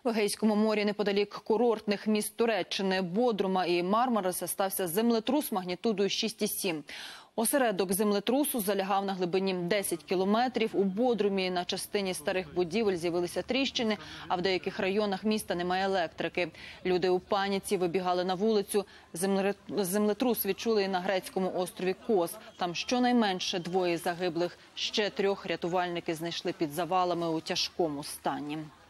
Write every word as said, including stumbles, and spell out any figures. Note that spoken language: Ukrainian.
В Егейському морі неподалік курортних міст Туреччини Бодрума і Мармариса стався землетрус магнітудою шість цілих сім. Осередок землетрусу залягав на глибині десять кілометрів. У Бодрумі на частині старих будівель з'явилися тріщини, а в деяких районах міста немає електрики. Люди у паніці вибігали на вулицю. Землетрус відчули і на грецькому острові Кос. Там щонайменше двоє загиблих. Ще трьох рятувальники знайшли під завалами у тяжкому стані.